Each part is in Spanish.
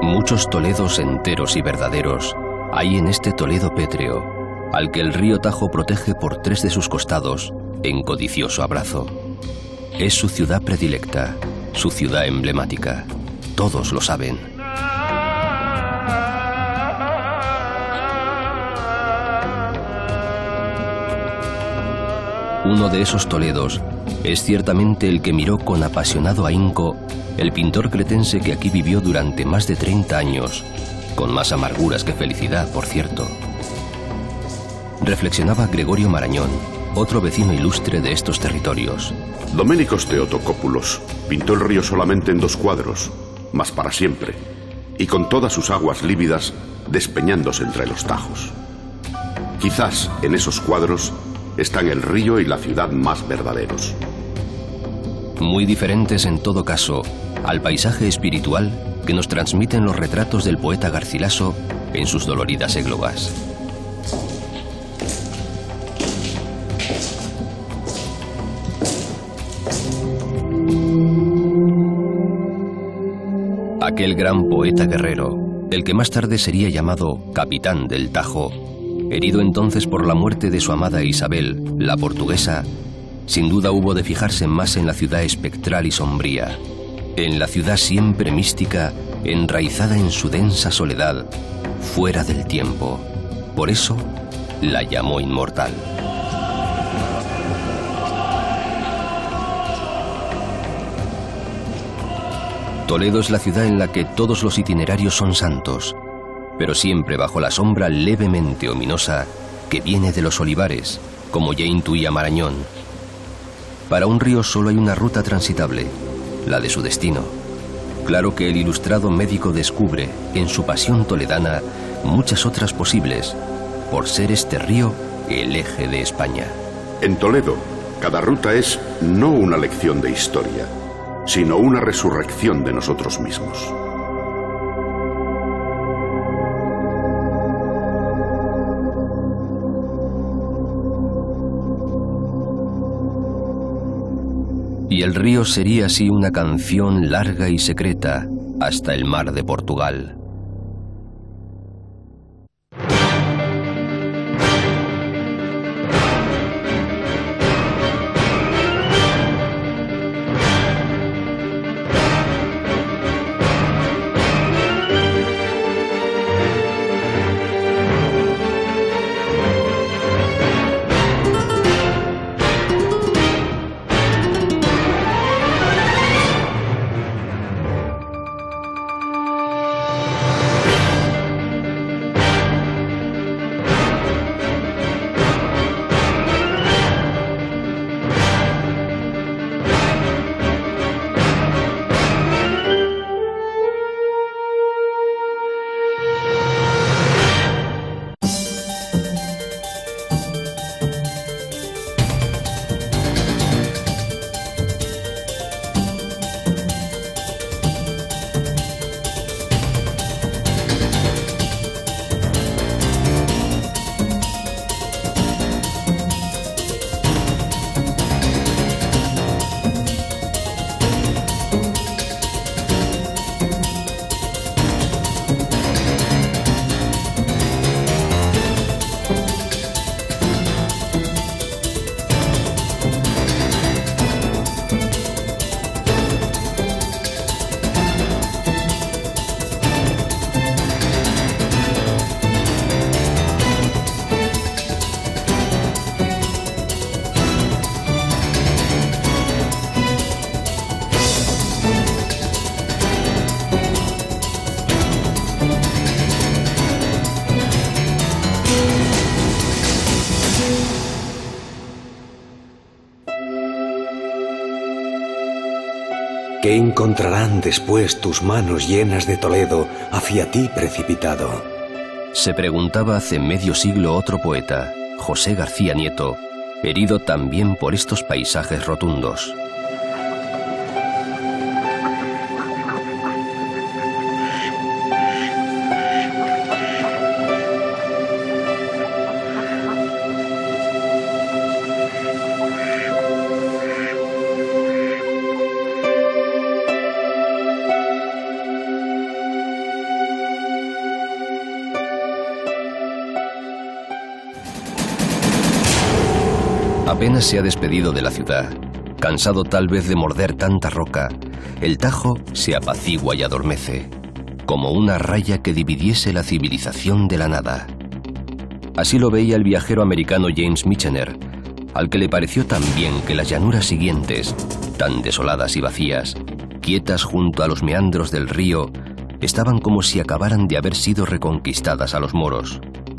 Muchos Toledos enteros y verdaderos hay en este Toledo pétreo, al que el río Tajo protege por 3 de sus costados en codicioso abrazo. Es su ciudad predilecta, su ciudad emblemática. Todos lo saben. Uno de esos Toledos es ciertamente el que miró con apasionado ahínco el pintor cretense que aquí vivió durante más de 30 años, con más amarguras que felicidad, por cierto. Reflexionaba Gregorio Marañón, otro vecino ilustre de estos territorios. Doménicos Theotocópulos pintó el río solamente en 2 cuadros, mas para siempre, y con todas sus aguas lívidas despeñándose entre los tajos. Quizás en esos cuadros están el río y la ciudad más verdaderos. Muy diferentes en todo caso al paisaje espiritual que nos transmiten los retratos del poeta Garcilaso en sus doloridas églogas. Aquel gran poeta guerrero, el que más tarde sería llamado Capitán del Tajo, herido entonces por la muerte de su amada Isabel, la portuguesa, sin duda hubo de fijarse más en la ciudad espectral y sombría, en la ciudad siempre mística, enraizada en su densa soledad, fuera del tiempo. Por eso la llamó inmortal. Toledo es la ciudad en la que todos los itinerarios son santos, pero siempre bajo la sombra levemente ominosa que viene de los olivares, como ya intuía Marañón. Para un río solo hay una ruta transitable, la de su destino. Claro que el ilustrado médico descubre, en su pasión toledana, muchas otras posibles, por ser este río el eje de España. En Toledo, cada ruta es no una lección de historia, sino una resurrección de nosotros mismos. Y el río sería así una canción larga y secreta hasta el mar de Portugal. ¿Qué encontrarán después tus manos llenas de Toledo hacia ti precipitado? Se preguntaba hace medio siglo otro poeta, José García Nieto, herido también por estos paisajes rotundos. Apenas se ha despedido de la ciudad, cansado tal vez de morder tanta roca, el Tajo se apacigua y adormece, como una raya que dividiese la civilización de la nada. Así lo veía el viajero americano James Michener, al que le pareció también que las llanuras siguientes, tan desoladas y vacías, quietas junto a los meandros del río, estaban como si acabaran de haber sido reconquistadas a los moros.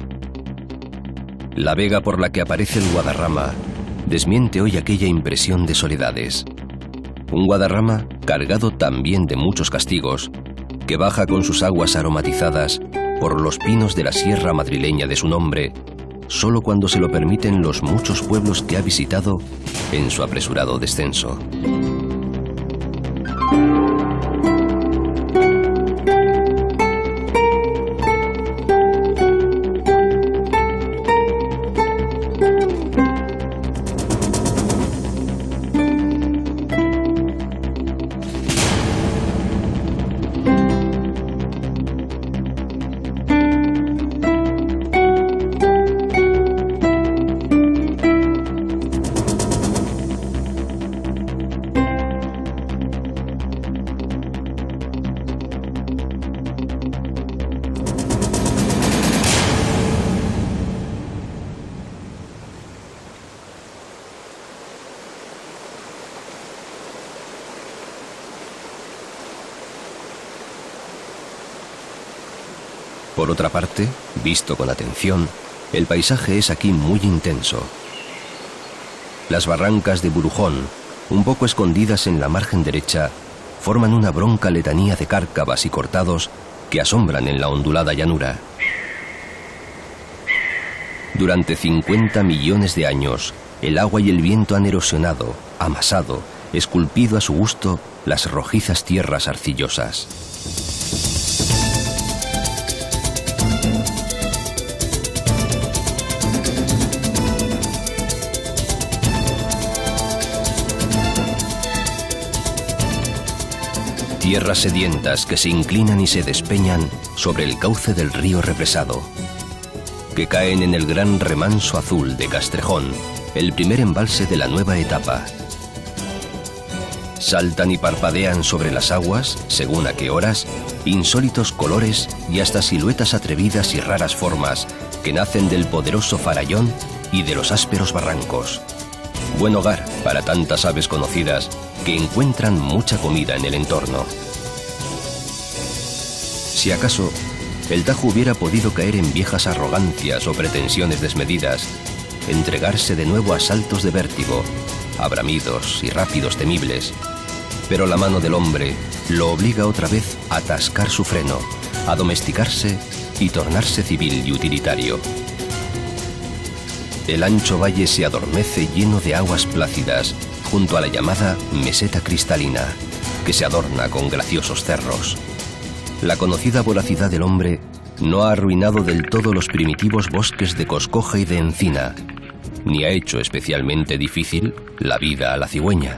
La vega por la que aparece el Guadarrama desmiente hoy aquella impresión de soledades. Un Guadarrama cargado también de muchos castigos, que baja con sus aguas aromatizadas por los pinos de la sierra madrileña de su nombre, solo cuando se lo permiten los muchos pueblos que ha visitado en su apresurado descenso. Por otra parte, visto con atención, el paisaje es aquí muy intenso. Las barrancas de Burujón, un poco escondidas en la margen derecha, forman una bronca letanía de cárcavas y cortados que asombran en la ondulada llanura. Durante 50 millones de años, el agua y el viento han erosionado, amasado, esculpido a su gusto las rojizas tierras arcillosas. Tierras sedientas que se inclinan y se despeñan sobre el cauce del río represado, que caen en el gran remanso azul de Castrejón, el primer embalse de la nueva etapa. Saltan y parpadean sobre las aguas, según a qué horas, insólitos colores y hasta siluetas atrevidas y raras formas que nacen del poderoso farallón y de los ásperos barrancos. Buen hogar para tantas aves conocidas que encuentran mucha comida en el entorno. Si acaso, el Tajo hubiera podido caer en viejas arrogancias o pretensiones desmedidas, entregarse de nuevo a saltos de vértigo, a bramidos y rápidos temibles, pero la mano del hombre lo obliga otra vez a atascar su freno, a domesticarse y tornarse civil y utilitario. El ancho valle se adormece lleno de aguas plácidas junto a la llamada meseta cristalina, que se adorna con graciosos cerros. La conocida voracidad del hombre no ha arruinado del todo los primitivos bosques de coscoja y de encina, ni ha hecho especialmente difícil la vida a la cigüeña.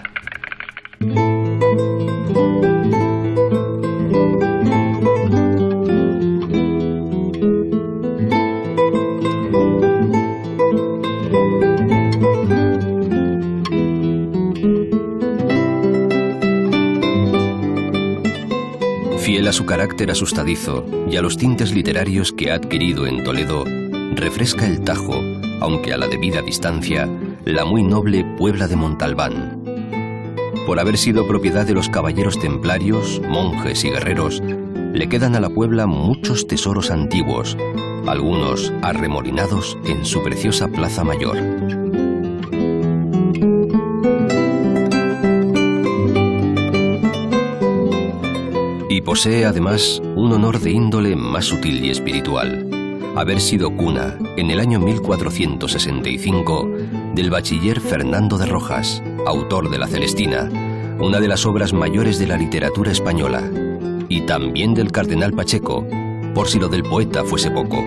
Fiel a su carácter asustadizo y a los tintes literarios que ha adquirido en Toledo, refresca el Tajo, aunque a la debida distancia, la muy noble Puebla de Montalbán. Por haber sido propiedad de los caballeros templarios, monjes y guerreros, le quedan a la Puebla muchos tesoros antiguos, algunos arremolinados en su preciosa Plaza Mayor. Y posee además un honor de índole más sutil y espiritual: haber sido cuna, en el año 1465, del bachiller Fernando de Rojas, autor de La Celestina, una de las obras mayores de la literatura española, y también del cardenal Pacheco, por si lo del poeta fuese poco.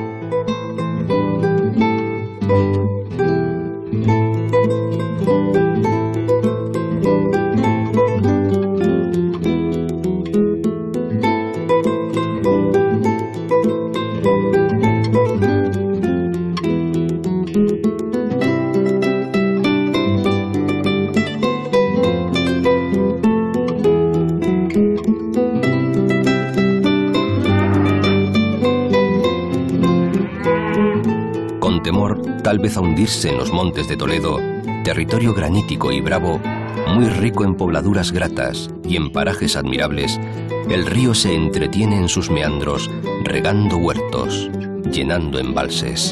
con temor tal vez a hundirse en los montes de Toledo, territorio granítico y bravo, muy rico en pobladuras gratas y en parajes admirables, el río se entretiene en sus meandros, regando huertos, llenando embalses.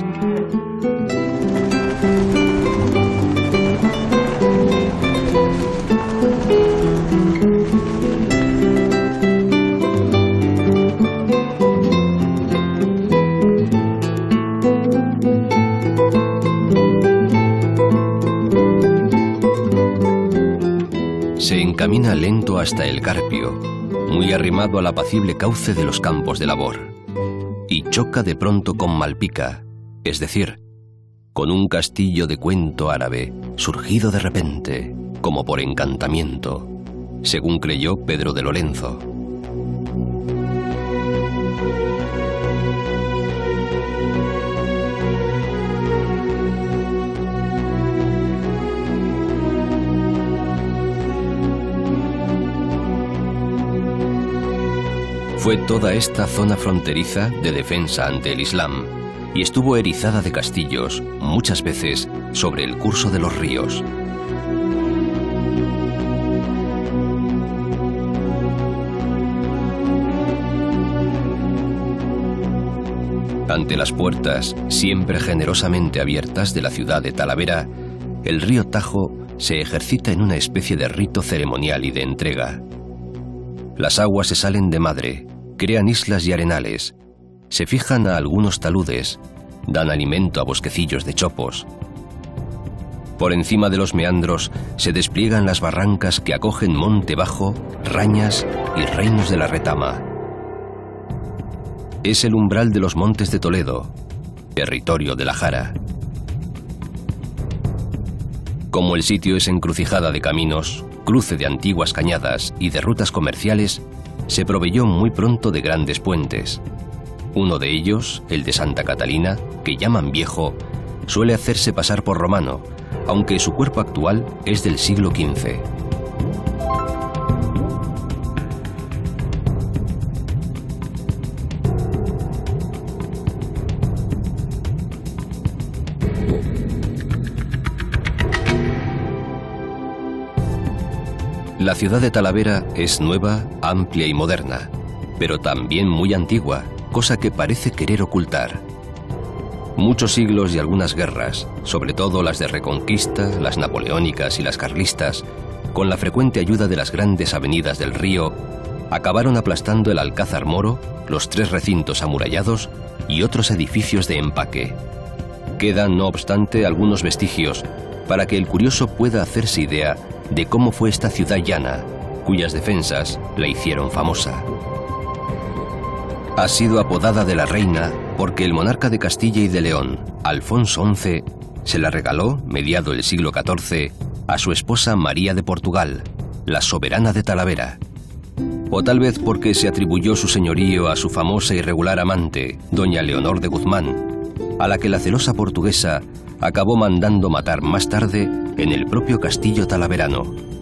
Se encamina lento hasta el Carpio, muy arrimado al apacible cauce de los campos de labor, y choca de pronto con Malpica, es decir, con un castillo de cuento árabe, surgido de repente, como por encantamiento, según creyó Pedro de Lorenzo. Fue toda esta zona fronteriza de defensa ante el Islam y estuvo erizada de castillos, muchas veces sobre el curso de los ríos. Ante las puertas, siempre generosamente abiertas de la ciudad de Talavera, el río Tajo se ejercita en una especie de rito ceremonial y de entrega. Las aguas se salen de madre, crean islas y arenales, se fijan a algunos taludes, dan alimento a bosquecillos de chopos. Por encima de los meandros se despliegan las barrancas que acogen Monte Bajo, Rañas y Reinos de la Retama. Es el umbral de los montes de Toledo, territorio de la Jara. Como el sitio es encrucijada de caminos, cruce de antiguas cañadas y de rutas comerciales, se proveyó muy pronto de grandes puentes. Uno de ellos, el de Santa Catalina, que llaman viejo, suele hacerse pasar por romano, aunque su cuerpo actual es del siglo XV. La ciudad de Talavera es nueva, amplia y moderna, pero también muy antigua, cosa que parece querer ocultar. Muchos siglos y algunas guerras, sobre todo las de Reconquista, las napoleónicas y las carlistas, con la frecuente ayuda de las grandes avenidas del río, acabaron aplastando el Alcázar Moro, los 3 recintos amurallados y otros edificios de empaque. Quedan, no obstante, algunos vestigios para que el curioso pueda hacerse idea de cómo fue esta ciudad llana, cuyas defensas la hicieron famosa. Ha sido apodada de la Reina porque el monarca de Castilla y de León, Alfonso XI, se la regaló, mediado el siglo XIV, a su esposa María de Portugal, la soberana de Talavera. O tal vez porque se atribuyó su señorío a su famosa y regular amante, doña Leonor de Guzmán, a la que la celosa portuguesa acabó mandando matar más tarde en el propio castillo talaverano.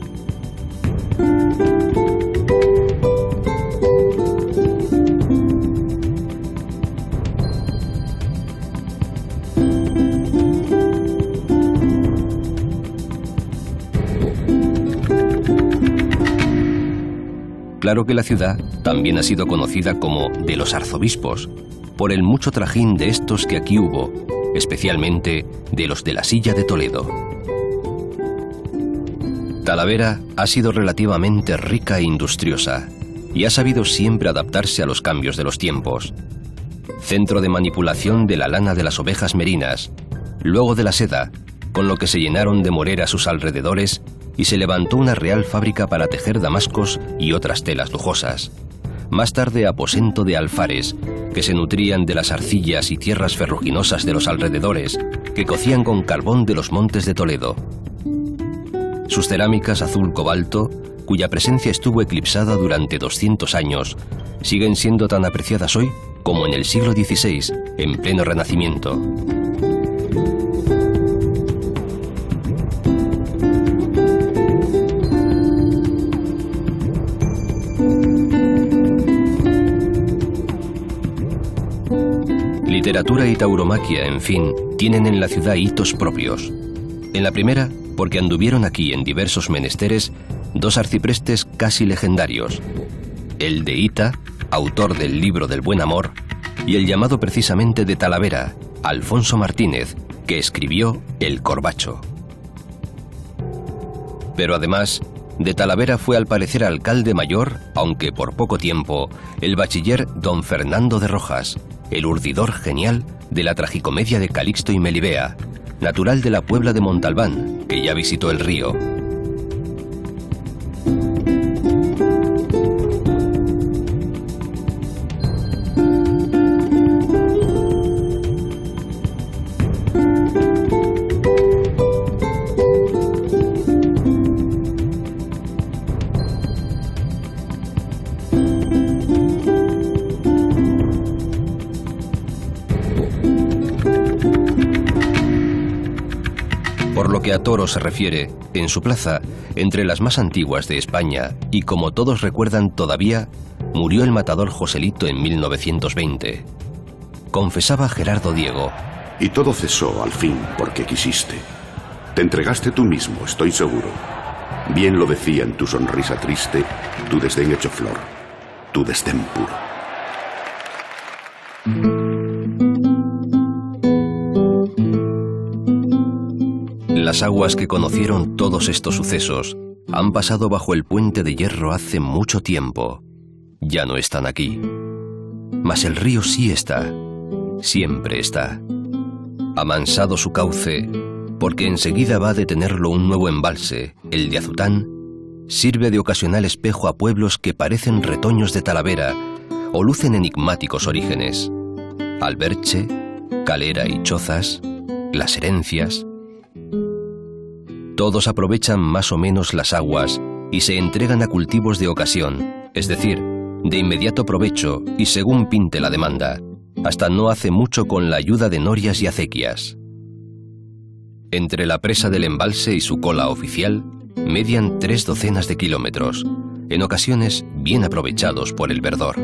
Claro que la ciudad también ha sido conocida como de los arzobispos, por el mucho trajín de estos que aquí hubo, especialmente de los de la Silla de Toledo. Talavera ha sido relativamente rica e industriosa y ha sabido siempre adaptarse a los cambios de los tiempos. Centro de manipulación de la lana de las ovejas merinas, luego de la seda, con lo que se llenaron de morera sus alrededores y se levantó una real fábrica para tejer damascos y otras telas lujosas. Más tarde aposento de alfares, que se nutrían de las arcillas y tierras ferruginosas de los alrededores, que cocían con carbón de los montes de Toledo. Sus cerámicas azul cobalto, cuya presencia estuvo eclipsada durante 200 años, siguen siendo tan apreciadas hoy como en el siglo XVI, en pleno Renacimiento. Literatura y tauromaquia, en fin, tienen en la ciudad hitos propios. En la primera, porque anduvieron aquí en diversos menesteres dos arciprestes casi legendarios, el de Hita, autor del libro del buen amor, y el llamado precisamente de Talavera, Alfonso Martínez, que escribió El Corbacho. Pero además, de Talavera fue al parecer alcalde mayor, aunque por poco tiempo, el bachiller don Fernando de Rojas, el urdidor genial de la tragicomedia de Calixto y Melibea, natural de la Puebla de Montalbán, que ya visitó el río. Que a toros se refiere, en su plaza, entre las más antiguas de España, y como todos recuerdan todavía, murió el matador Joselito en 1920. Confesaba Gerardo Diego. Y todo cesó al fin porque quisiste. Te entregaste tú mismo, estoy seguro. Bien lo decía en tu sonrisa triste, tu desdén hecho flor, tu desdén puro. Las aguas que conocieron todos estos sucesos han pasado bajo el puente de hierro hace mucho tiempo. Ya no están aquí. Mas el río sí está. Siempre está. Amansado su cauce, porque enseguida va a detenerlo un nuevo embalse, el de Azután, sirve de ocasional espejo a pueblos que parecen retoños de Talavera o lucen enigmáticos orígenes. Alberche, Calera y Chozas, Las Herencias. Todos aprovechan más o menos las aguas y se entregan a cultivos de ocasión, es decir, de inmediato provecho y según pinte la demanda, hasta no hace mucho con la ayuda de norias y acequias. Entre la presa del embalse y su cola oficial, median 3 docenas de kilómetros, en ocasiones bien aprovechados por el verdor.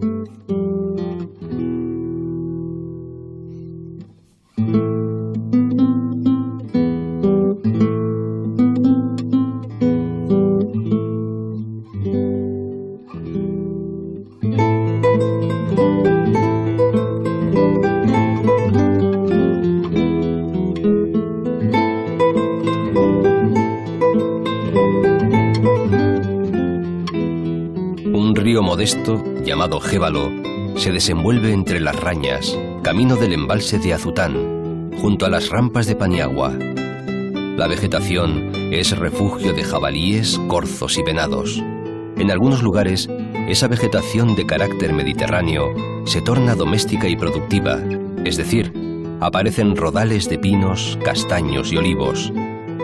Modesto, llamado Gébalo, se desenvuelve entre las rañas, camino del embalse de Azután, junto a las rampas de Paniagua. La vegetación es refugio de jabalíes, corzos y venados. En algunos lugares, esa vegetación de carácter mediterráneo se torna doméstica y productiva, es decir, aparecen rodales de pinos, castaños y olivos.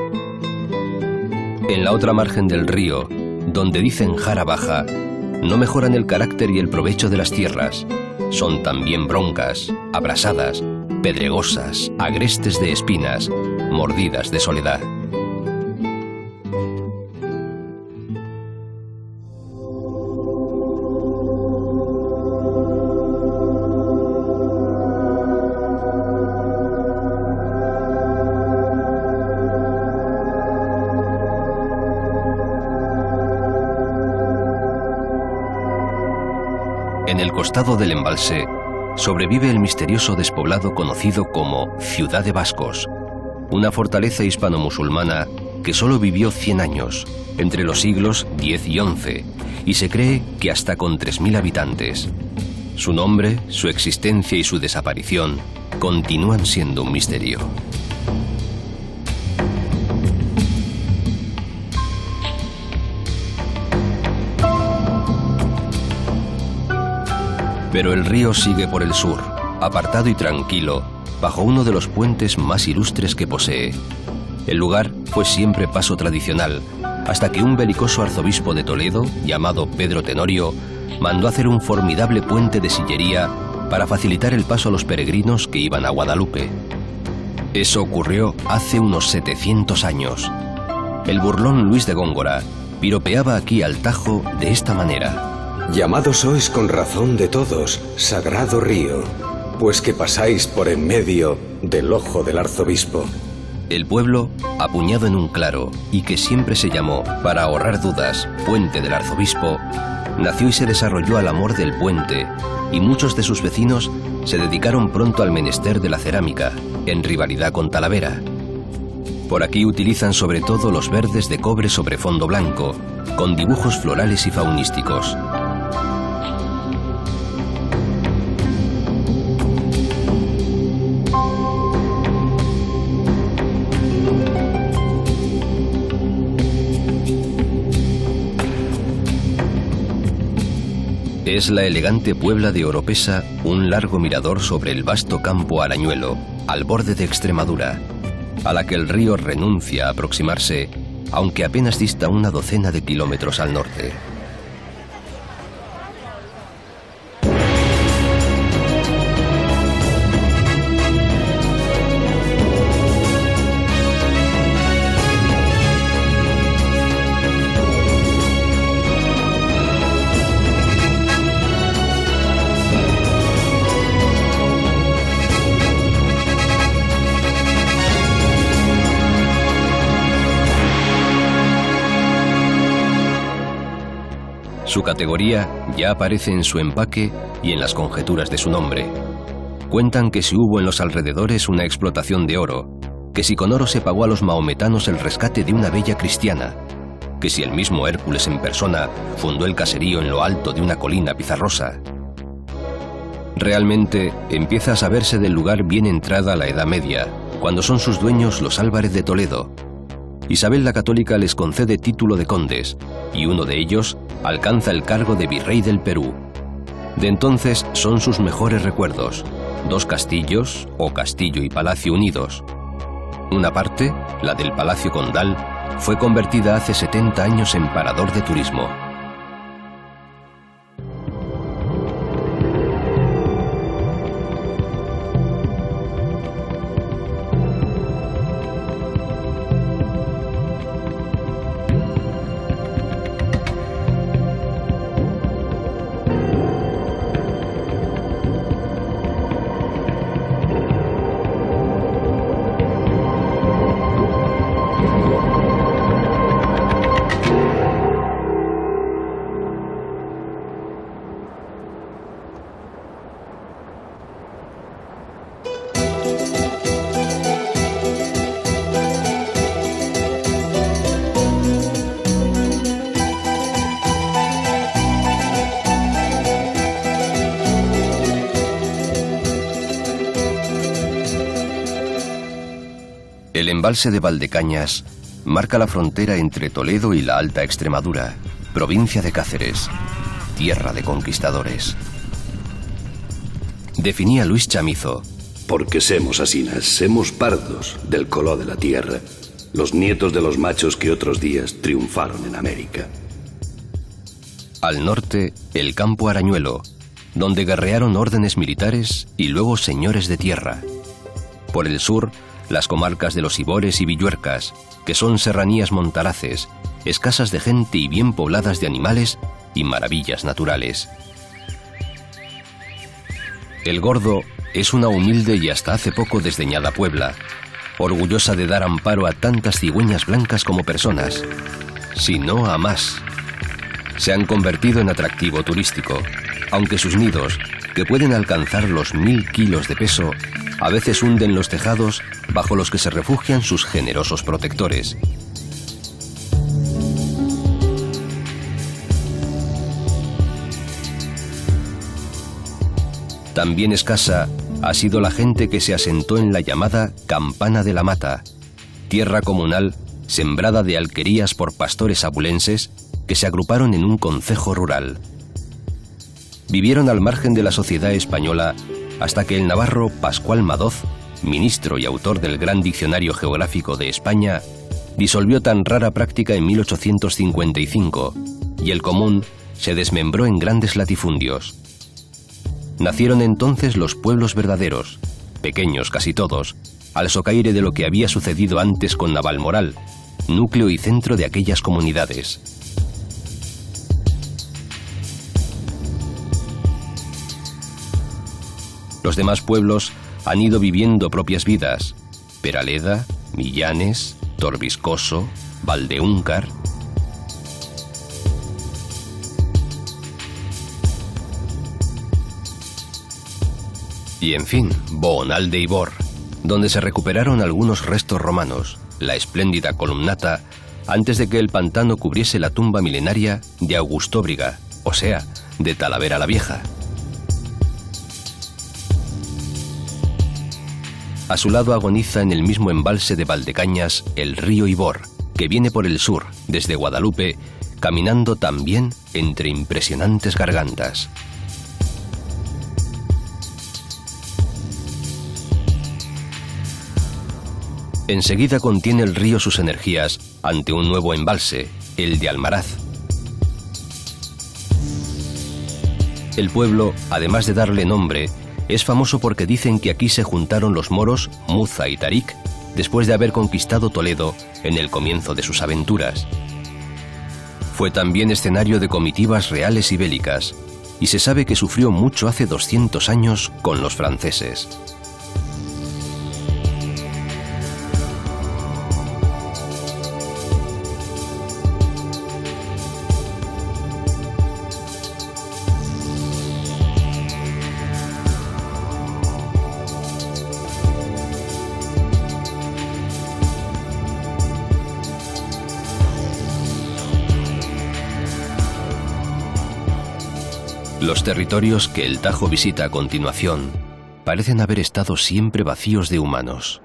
En la otra margen del río, donde dicen Jara Baja, no mejoran el carácter y el provecho de las tierras. Son también broncas, abrasadas, pedregosas, agrestes de espinas, mordidas de soledad. En el costado del embalse sobrevive el misterioso despoblado conocido como Ciudad de Vascos, una fortaleza hispano-musulmana que solo vivió 100 años, entre los siglos X y XI, y se cree que hasta con 3.000 habitantes. Su nombre, su existencia y su desaparición continúan siendo un misterio. Pero el río sigue por el sur, apartado y tranquilo, bajo uno de los puentes más ilustres que posee. El lugar fue siempre paso tradicional, hasta que un belicoso arzobispo de Toledo, llamado Pedro Tenorio, mandó hacer un formidable puente de sillería para facilitar el paso a los peregrinos que iban a Guadalupe. Eso ocurrió hace unos 700 años. El burlón Luis de Góngora piropeaba aquí al Tajo de esta manera: Llamados sois con razón de todos, sagrado río, pues que pasáis por en medio del ojo del arzobispo. El pueblo, apuñado en un claro y que siempre se llamó, para ahorrar dudas, Puente del Arzobispo, nació y se desarrolló al amor del puente, y muchos de sus vecinos se dedicaron pronto al menester de la cerámica, en rivalidad con Talavera. Por aquí utilizan sobre todo los verdes de cobre sobre fondo blanco, con dibujos florales y faunísticos. Es la elegante Puebla de Oropesa, un largo mirador sobre el vasto campo Arañuelo, al borde de Extremadura, a la que el río renuncia a aproximarse, aunque apenas dista una docena de kilómetros al norte. Su categoría ya aparece en su empaque y en las conjeturas de su nombre. Cuentan que si hubo en los alrededores una explotación de oro, que si con oro se pagó a los mahometanos el rescate de una bella cristiana, que si el mismo Hércules en persona fundó el caserío en lo alto de una colina pizarrosa. Realmente empieza a saberse del lugar bien entrada la Edad Media, cuando son sus dueños los Álvarez de Toledo. Isabel la Católica les concede título de condes, y uno de ellos alcanza el cargo de virrey del Perú. De entonces son sus mejores recuerdos, dos castillos, o castillo y palacio unidos. Una parte, la del Palacio Condal, fue convertida hace 70 años en parador de turismo. El embalse de Valdecañas marca la frontera entre Toledo y la Alta Extremadura, provincia de Cáceres, tierra de conquistadores. Definía Luis Chamizo: porque semos asinas, semos pardos del color de la tierra, los nietos de los machos que otros días triunfaron en América. Al norte, el campo Arañuelo, donde guerrearon órdenes militares y luego señores de tierra. Por el sur, las comarcas de los Ibores y Villuercas, que son serranías montaraces, escasas de gente y bien pobladas de animales y maravillas naturales. El Gordo es una humilde y hasta hace poco desdeñada Puebla, orgullosa de dar amparo a tantas cigüeñas blancas como personas, si no a más. Se han convertido en atractivo turístico, aunque sus nidos, que pueden alcanzar los 1000 kilos de peso, a veces hunden los tejados bajo los que se refugian sus generosos protectores. También escasa ha sido la gente que se asentó en la llamada Campana de la Mata, tierra comunal sembrada de alquerías por pastores abulenses que se agruparon en un concejo rural. Vivieron al margen de la sociedad española hasta que el navarro Pascual Madoz, ministro y autor del Gran Diccionario Geográfico de España, disolvió tan rara práctica en 1855 y el común se desmembró en grandes latifundios. Nacieron entonces los pueblos verdaderos, pequeños casi todos, al socaire de lo que había sucedido antes con Navalmoral, núcleo y centro de aquellas comunidades. Los demás pueblos han ido viviendo propias vidas. Peraleda, Millanes, Torviscoso, Valdeúncar. Y en fin, Boonalde y Bor, donde se recuperaron algunos restos romanos, la espléndida columnata, antes de que el pantano cubriese la tumba milenaria de Augustóbriga, o sea, de Talavera la Vieja. A su lado agoniza en el mismo embalse de Valdecañas el río Ibor, que viene por el sur, desde Guadalupe, caminando también entre impresionantes gargantas. Enseguida contiene el río sus energías ante un nuevo embalse, el de Almaraz. El pueblo, además de darle nombre, es famoso porque dicen que aquí se juntaron los moros Muza y Tarik después de haber conquistado Toledo en el comienzo de sus aventuras. Fue también escenario de comitivas reales y bélicas, y se sabe que sufrió mucho hace 200 años con los franceses. Los territorios que el Tajo visita a continuación parecen haber estado siempre vacíos de humanos.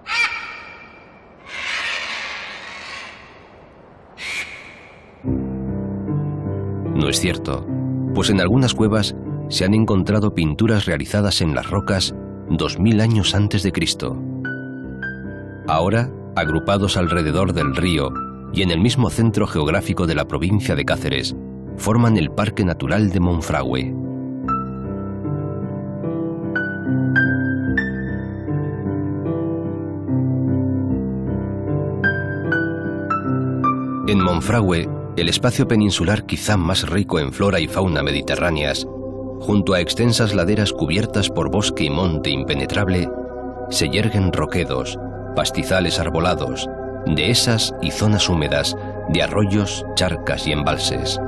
No es cierto, pues en algunas cuevas se han encontrado pinturas realizadas en las rocas 2000 años antes de Cristo. Ahora, agrupados alrededor del río y en el mismo centro geográfico de la provincia de Cáceres, forman el Parque Natural de Monfragüe. En Monfragüe, el espacio peninsular quizá más rico en flora y fauna mediterráneas, junto a extensas laderas cubiertas por bosque y monte impenetrable, se yerguen roquedos, pastizales arbolados, dehesas y zonas húmedas de arroyos, charcas y embalses.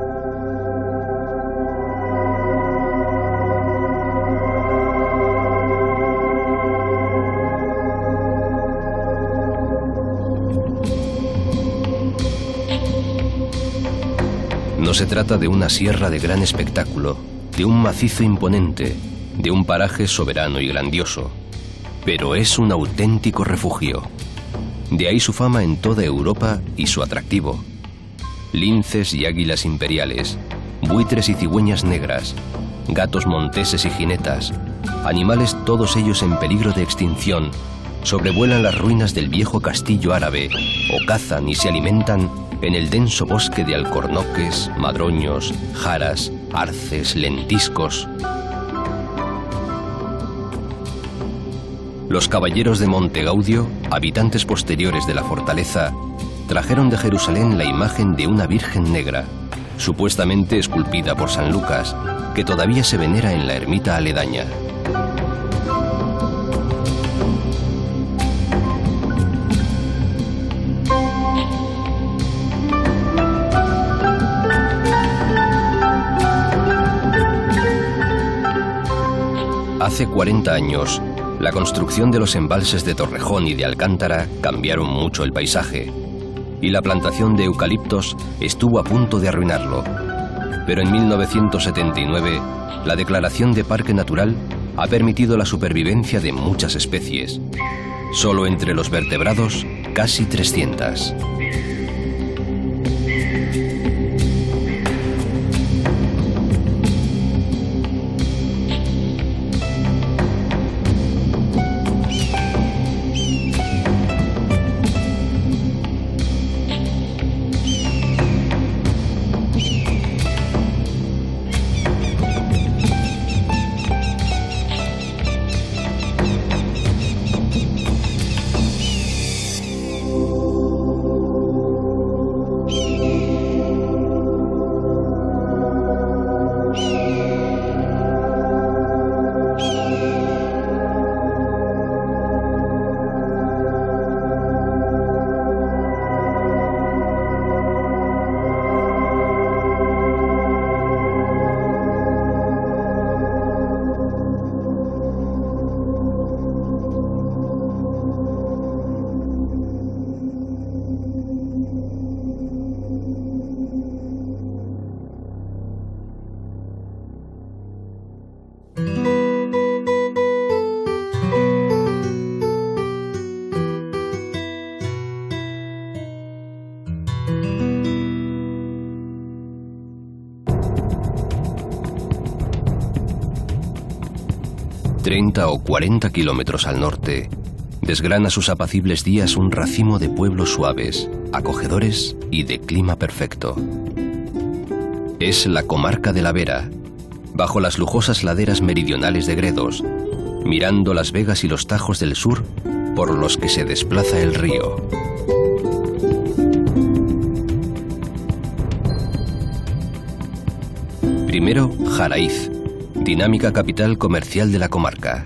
No se trata de una sierra de gran espectáculo, de un macizo imponente, de un paraje soberano y grandioso, pero es un auténtico refugio. De ahí su fama en toda Europa y su atractivo. Linces y águilas imperiales, buitres y cigüeñas negras, gatos monteses y jinetas, animales todos ellos en peligro de extinción, sobrevuelan las ruinas del viejo castillo árabe o cazan y se alimentan en el denso bosque de alcornoques, madroños, jaras, arces, lentiscos. Los caballeros de Monte Gaudio, habitantes posteriores de la fortaleza, trajeron de Jerusalén la imagen de una Virgen negra, supuestamente esculpida por San Lucas, que todavía se venera en la ermita aledaña. Hace 40 años, la construcción de los embalses de Torrejón y de Alcántara cambiaron mucho el paisaje, y la plantación de eucaliptos estuvo a punto de arruinarlo. Pero en 1979, la declaración de Parque Natural ha permitido la supervivencia de muchas especies. Solo entre los vertebrados, casi 300. 30 o 40 kilómetros al norte, desgrana sus apacibles días un racimo de pueblos suaves, acogedores y de clima perfecto. Es la comarca de la Vera, bajo las lujosas laderas meridionales de Gredos, mirando las vegas y los tajos del sur por los que se desplaza el río. Primero, Jaraiz, dinámica capital comercial de la comarca.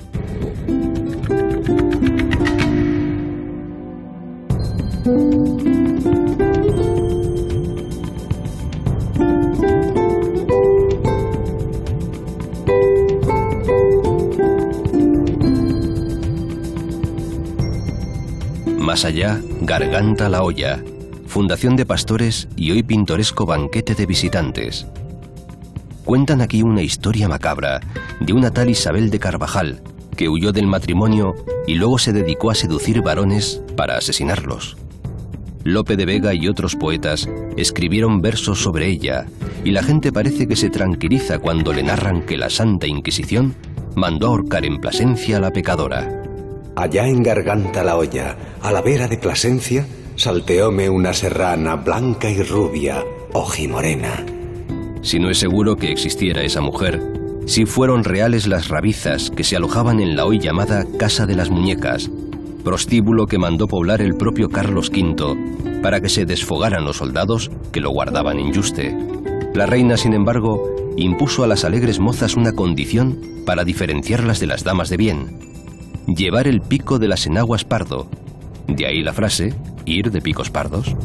Más allá, Garganta la Olla, fundación de pastores y hoy pintoresco banquete de visitantes. Cuentan aquí una historia macabra de una tal Isabel de Carvajal, que huyó del matrimonio y luego se dedicó a seducir varones para asesinarlos. Lope de Vega y otros poetas escribieron versos sobre ella, y la gente parece que se tranquiliza cuando le narran que la Santa Inquisición mandó ahorcar en Plasencia a la pecadora. Allá en Garganta la Olla, a la vera de Plasencia, salteóme una serrana blanca y rubia, ojimorena. Si no es seguro que existiera esa mujer, sí fueron reales las rabizas que se alojaban en la hoy llamada Casa de las Muñecas, prostíbulo que mandó poblar el propio Carlos V para que se desfogaran los soldados que lo guardaban en Yuste. La reina, sin embargo, impuso a las alegres mozas una condición para diferenciarlas de las damas de bien: llevar el pico de las enaguas pardo. De ahí la frase, ir de picos pardos.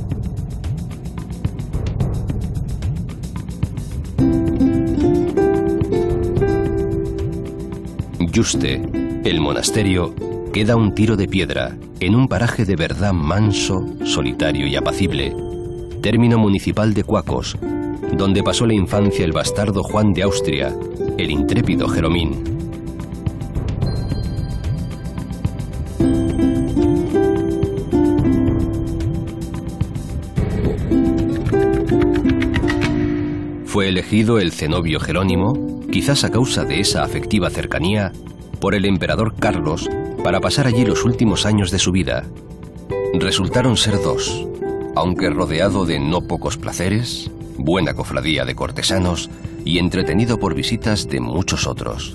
Yuste, el monasterio, queda a un tiro de piedra, en un paraje de verdad manso, solitario y apacible, término municipal de Cuacos, donde pasó la infancia el bastardo Juan de Austria, el intrépido Jeromín. Fue elegido el cenobio Jerónimo, quizás a causa de esa afectiva cercanía, por el emperador Carlos para pasar allí los últimos años de su vida. Resultaron ser dos, aunque rodeado de no pocos placeres, buena cofradía de cortesanos y entretenido por visitas de muchos otros.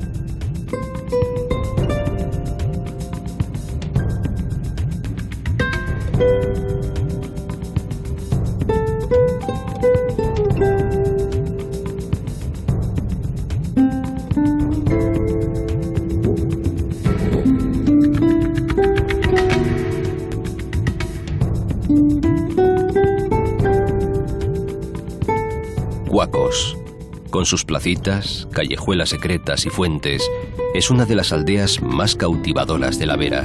Cuacos, con sus placitas, callejuelas secretas y fuentes, es una de las aldeas más cautivadoras de la Vera.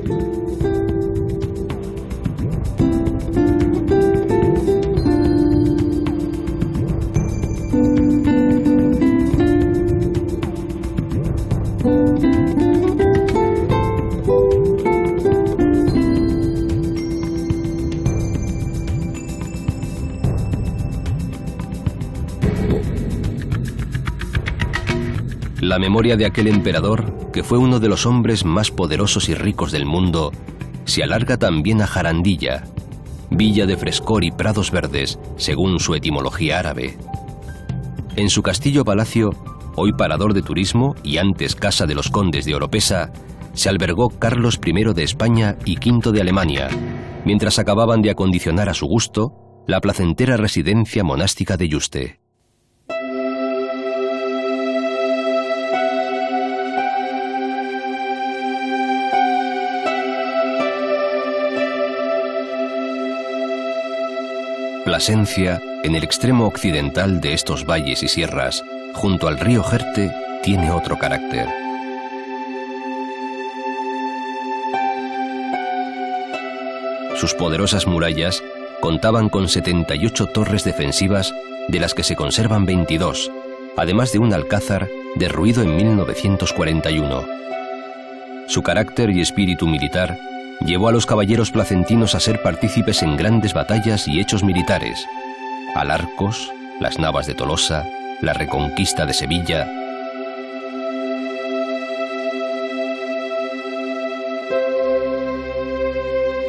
La memoria de aquel emperador, que fue uno de los hombres más poderosos y ricos del mundo, se alarga también a Jarandilla, villa de frescor y prados verdes, según su etimología árabe. En su castillo-palacio, hoy parador de turismo y antes casa de los condes de Oropesa, se albergó Carlos I de España y V de Alemania, mientras acababan de acondicionar a su gusto la placentera residencia monástica de Yuste. Plasencia, en el extremo occidental de estos valles y sierras, junto al río Jerte, tiene otro carácter. Sus poderosas murallas contaban con 78 torres defensivas, de las que se conservan 22, además de un alcázar derruido en 1941. Su carácter y espíritu militar llevó a los caballeros placentinos a ser partícipes en grandes batallas y hechos militares: Alarcos, las Navas de Tolosa, la Reconquista de Sevilla.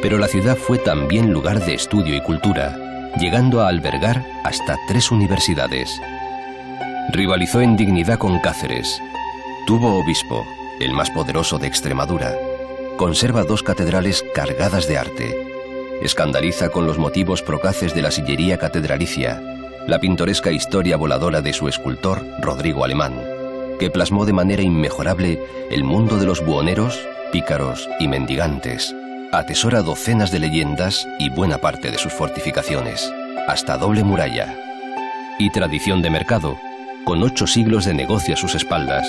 Pero la ciudad fue también lugar de estudio y cultura, llegando a albergar hasta 3 universidades. Rivalizó en dignidad con Cáceres. Tuvo obispo, el más poderoso de Extremadura. Conserva 2 catedrales cargadas de arte. Escandaliza con los motivos procaces de la sillería catedralicia, la pintoresca historia voladora de su escultor, Rodrigo Alemán, que plasmó de manera inmejorable el mundo de los buhoneros, pícaros y mendigantes. Atesora docenas de leyendas y buena parte de sus fortificaciones, hasta doble muralla. Y tradición de mercado, con 8 siglos de negocio a sus espaldas.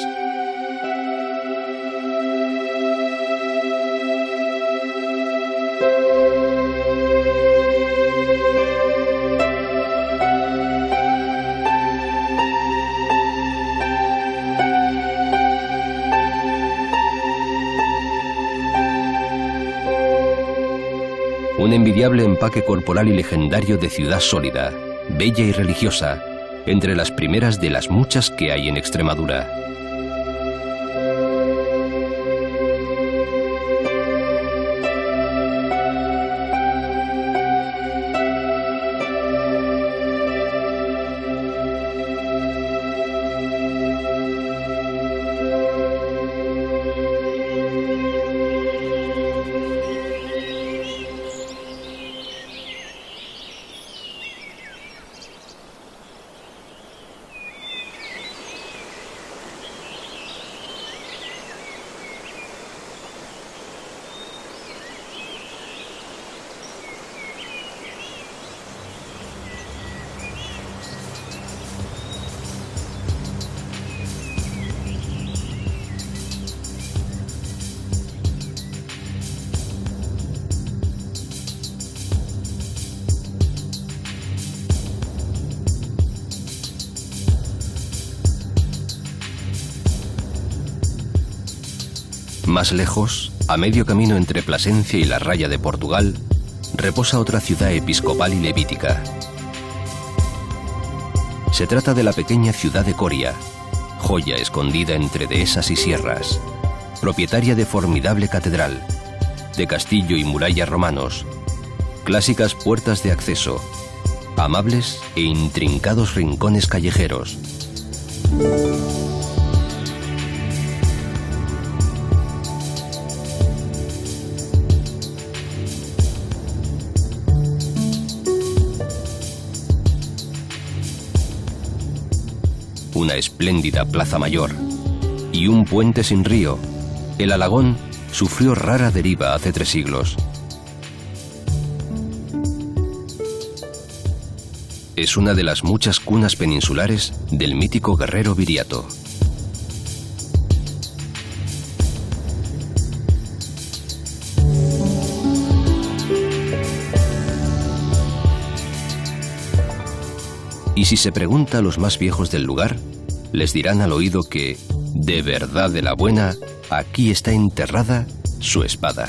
Un envidiable empaque corporal y legendario de ciudad sólida, bella y religiosa, entre las primeras de las muchas que hay en Extremadura. Más lejos, a medio camino entre Plasencia y la raya de Portugal, reposa otra ciudad episcopal y levítica. Se trata de la pequeña ciudad de Coria, joya escondida entre dehesas y sierras, propietaria de formidable catedral, de castillo y muralla romanos, clásicas puertas de acceso, amables e intrincados rincones callejeros. Una espléndida plaza mayor y un puente sin río. El Alagón sufrió rara deriva hace 3 siglos. Es una de las muchas cunas peninsulares del mítico guerrero Viriato. Y si se pregunta a los más viejos del lugar, les dirán al oído que, de verdad de la buena, aquí está enterrada su espada.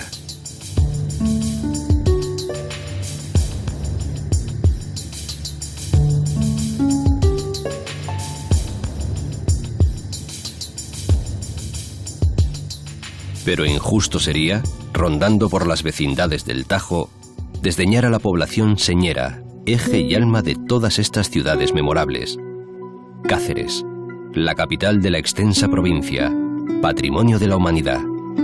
Pero injusto sería, rondando por las vecindades del Tajo, desdeñar a la población señera, eje y alma de todas estas ciudades memorables. Cáceres, la capital de la extensa provincia, patrimonio de la humanidad.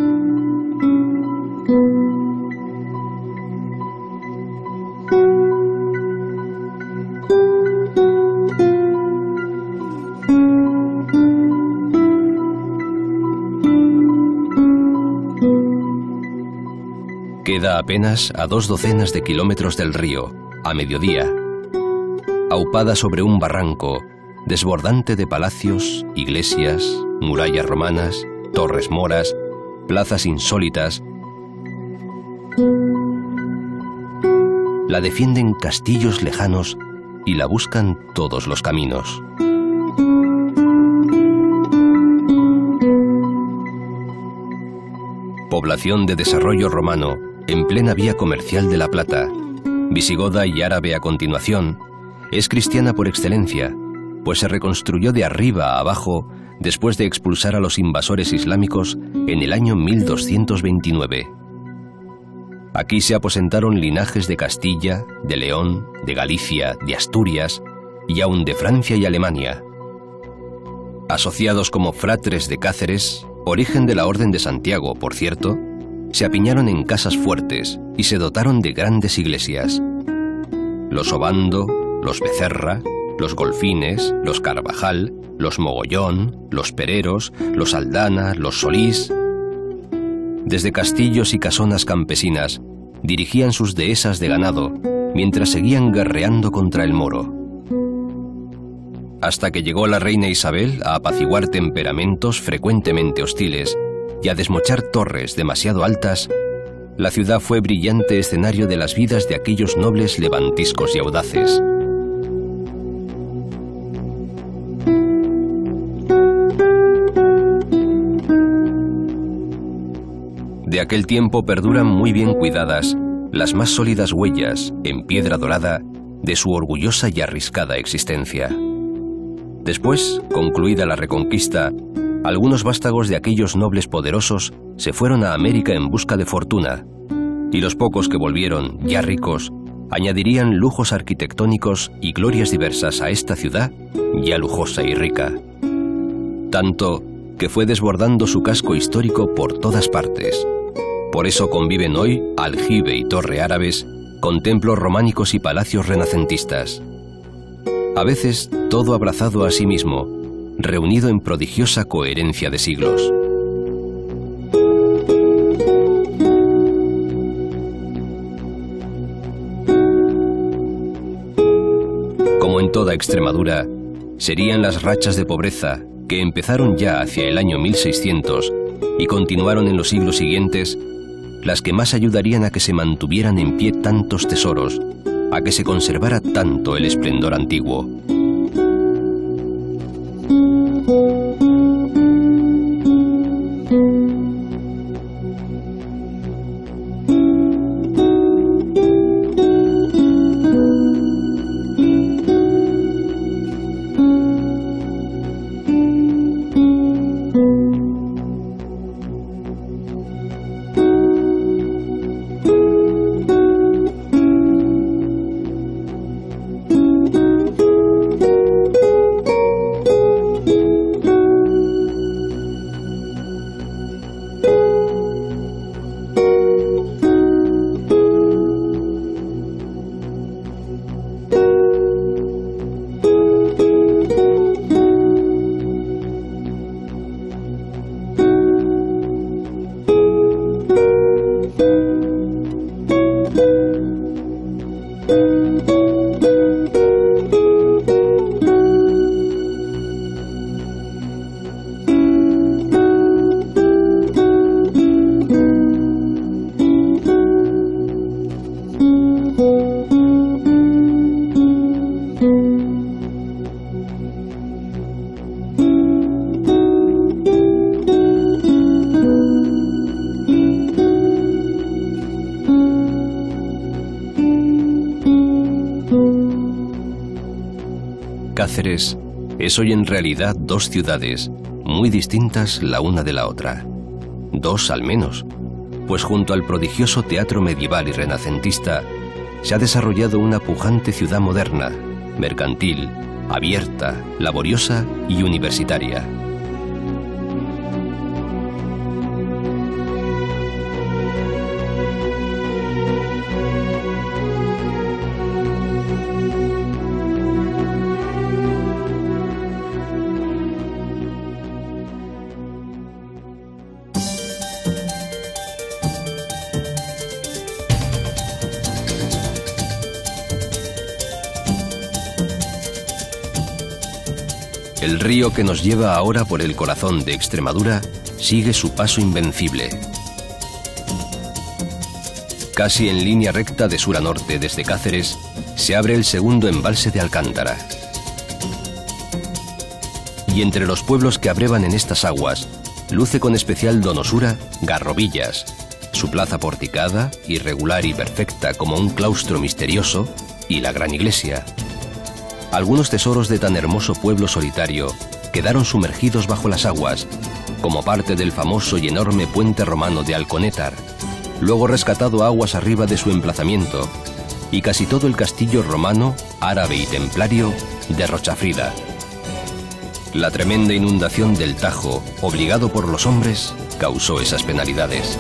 Queda apenas a 2 docenas de kilómetros del río, a mediodía, aupada sobre un barranco, desbordante de palacios, iglesias, murallas romanas, torres moras, plazas insólitas. La defienden castillos lejanos y la buscan todos los caminos. Población de desarrollo romano, en plena vía comercial de la Plata, visigoda y árabe a continuación, es cristiana por excelencia, pues se reconstruyó de arriba a abajo después de expulsar a los invasores islámicos en el año 1229. Aquí se aposentaron linajes de Castilla, de León, de Galicia, de Asturias y aun de Francia y Alemania. Asociados como fratres de Cáceres, origen de la Orden de Santiago, por cierto, se apiñaron en casas fuertes y se dotaron de grandes iglesias. Los Obando, los Becerra, los Golfines, los Carvajal, los Mogollón, los Pereros, los Aldana, los Solís. Desde castillos y casonas campesinas dirigían sus dehesas de ganado mientras seguían guerreando contra el moro. Hasta que llegó la reina Isabel a apaciguar temperamentos frecuentemente hostiles y a desmochar torres demasiado altas, la ciudad fue brillante escenario de las vidas de aquellos nobles levantiscos y audaces. De aquel tiempo perduran muy bien cuidadas las más sólidas huellas, en piedra dorada, de su orgullosa y arriscada existencia. Después, concluida la Reconquista, algunos vástagos de aquellos nobles poderosos se fueron a América en busca de fortuna, y los pocos que volvieron, ya ricos, añadirían lujos arquitectónicos y glorias diversas a esta ciudad, ya lujosa y rica. Tanto que fue desbordando su casco histórico por todas partes. Por eso conviven hoy aljibe y torre árabes con templos románicos y palacios renacentistas. A veces todo abrazado a sí mismo, reunido en prodigiosa coherencia de siglos. Como en toda Extremadura, serían las rachas de pobreza que empezaron ya hacia el año 1600 y continuaron en los siglos siguientes, las que más ayudarían a que se mantuvieran en pie tantos tesoros, a que se conservara tanto el esplendor antiguo. Cáceres es hoy en realidad dos ciudades, muy distintas la una de la otra. Dos al menos, pues junto al prodigioso teatro medieval y renacentista se ha desarrollado una pujante ciudad moderna, mercantil, abierta, laboriosa y universitaria. El río que nos lleva ahora por el corazón de Extremadura sigue su paso invencible. Casi en línea recta de sur a norte desde Cáceres, se abre el segundo embalse de Alcántara. Y entre los pueblos que abrevan en estas aguas, luce con especial donosura Garrobillas, su plaza porticada, irregular y perfecta como un claustro misterioso, y la gran iglesia. Algunos tesoros de tan hermoso pueblo solitario quedaron sumergidos bajo las aguas, como parte del famoso y enorme puente romano de Alconétar, luego rescatado aguas arriba de su emplazamiento, y casi todo el castillo romano, árabe y templario de Rochafrida. La tremenda inundación del Tajo, obligado por los hombres, causó esas penalidades.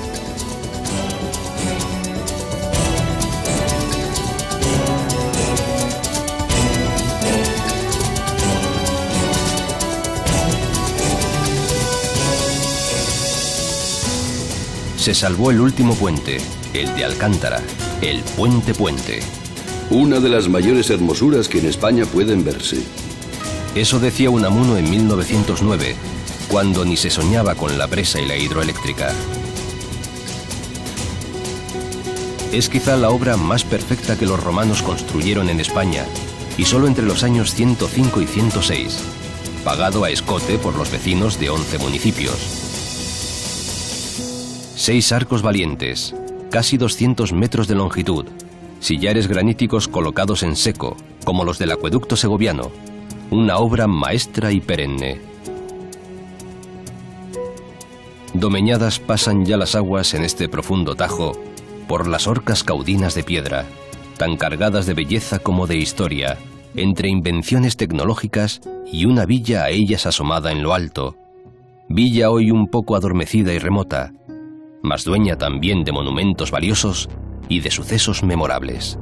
Se salvó el último puente, el de Alcántara, el Puente Puente. Una de las mayores hermosuras que en España pueden verse. Eso decía Unamuno en 1909, cuando ni se soñaba con la presa y la hidroeléctrica. Es quizá la obra más perfecta que los romanos construyeron en España, y solo entre los años 105 y 106, pagado a escote por los vecinos de 11 municipios. 6 arcos valientes, casi 200 metros de longitud, sillares graníticos colocados en seco, como los del acueducto segoviano, una obra maestra y perenne. Domeñadas pasan ya las aguas en este profundo Tajo por las orcas caudinas de piedra, tan cargadas de belleza como de historia, entre invenciones tecnológicas y una villa a ellas asomada en lo alto, villa hoy un poco adormecida y remota, mas dueña también de monumentos valiosos y de sucesos memorables.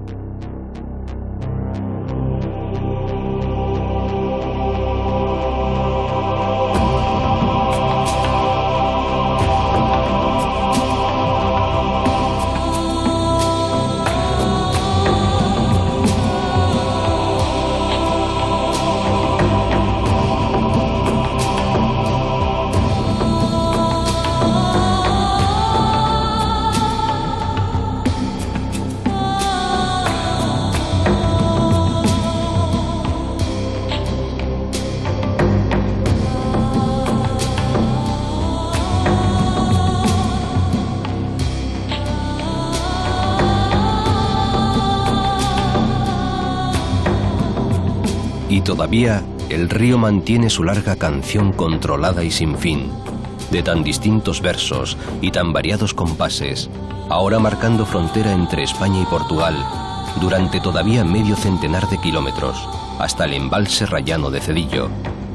Y todavía el río mantiene su larga canción controlada y sin fin, de tan distintos versos y tan variados compases, ahora marcando frontera entre España y Portugal, durante todavía medio centenar de kilómetros, hasta el embalse rayano de Cedillo.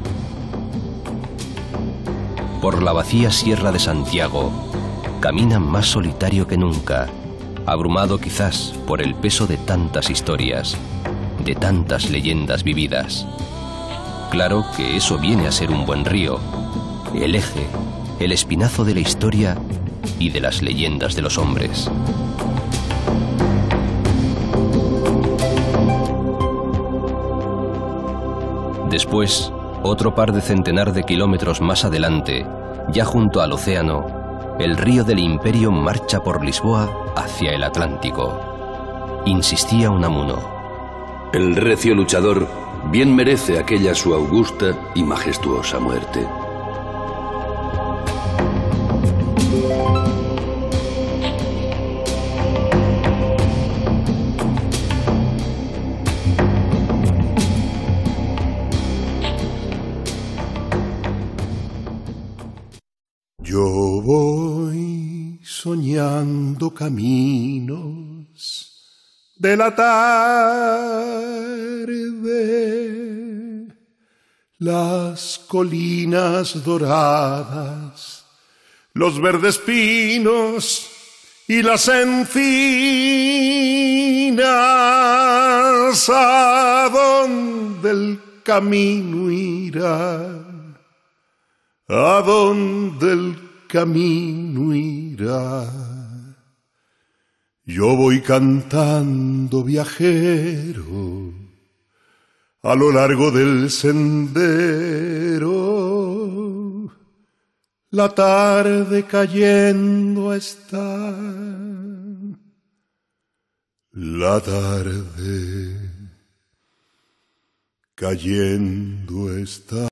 Por la vacía Sierra de Santiago, camina más solitario que nunca, abrumado quizás por el peso de tantas historias, de tantas leyendas vividas. Claro que eso viene a ser un buen río, el eje, el espinazo de la historia y de las leyendas de los hombres. Después, otro par de centenar de kilómetros más adelante, ya junto al océano, el río del Imperio marcha por Lisboa hacia el Atlántico. Insistía Unamuno. El recio luchador bien merece aquella su augusta y majestuosa muerte. Yo voy soñando caminos de la tarde, las colinas doradas, los verdes pinos y las encinas, ¿a dónde el camino irá? ¿A dónde el camino irá? Yo voy cantando viajero a lo largo del sendero, la tarde cayendo está, la tarde cayendo está.